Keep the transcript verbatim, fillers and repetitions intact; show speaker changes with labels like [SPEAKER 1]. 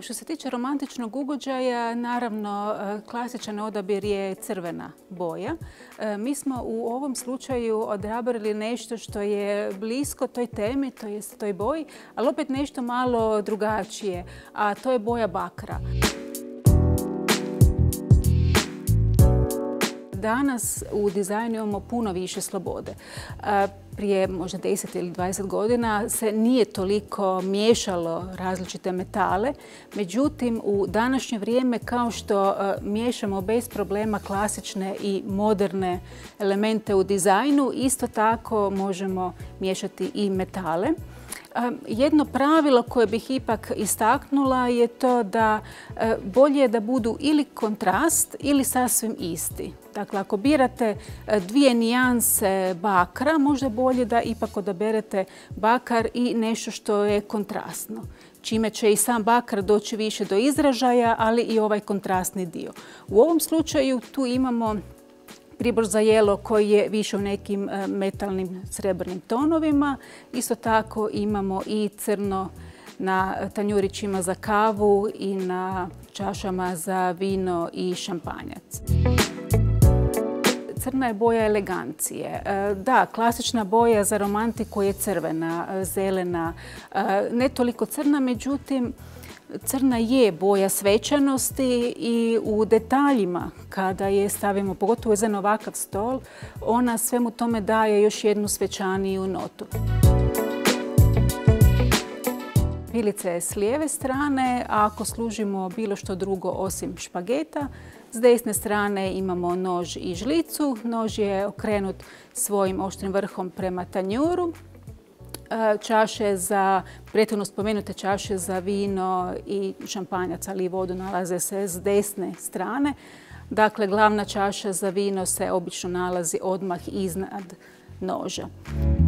[SPEAKER 1] Što se tiče romantičnog ugođaja, naravno klasičan odabir je crvena boja. Mi smo u ovom slučaju odabrali nešto što je blisko toj temi, to jest toj boji, ali opet nešto malo drugačije, a to je boja bakra. Danas u dizajnu imamo puno više slobode. Prije možda deset ili dvadeset godina se nije toliko miješalo različite metale. Međutim, u današnje vrijeme kao što miješamo bez problema klasične i moderne elemente u dizajnu, isto tako možemo miješati i metale. Jedno pravilo koje bih ipak istaknula je to da bolje je da budu ili kontrast ili sasvim isti. Dakle, ako birate dvije nijanse bakra, možda bolje da ipak odaberete bakar i nešto što je kontrastno, čime će i sam bakar doći više do izražaja, ali i ovaj kontrastni dio. U ovom slučaju tu imamo pribor za jelo koji je više u nekim metalnim srebrnim tonovima. Isto tako imamo i crno na tanjurićima za kavu i na čašama za vino i šampanjac. Crna je boja elegancije. Da, klasična boja za romantiku je crvena, zelena, ne toliko crna, međutim crna je boja svečanosti i u detaljima kada je stavimo, pogotovo za ovakav stol, ona svemu tome daje još jednu svečaniju notu. Pilica je s lijeve strane, a ako služimo bilo što drugo osim špageta, s desne strane imamo nož i žlicu. Nož je okrenut svojim oštrim vrhom prema tanjuru. Čaše za, prethodno spomenute čaše za vino i šampanjac, ali i vodu nalaze se s desne strane. Dakle, glavna čaša za vino se obično nalazi odmah iznad noža.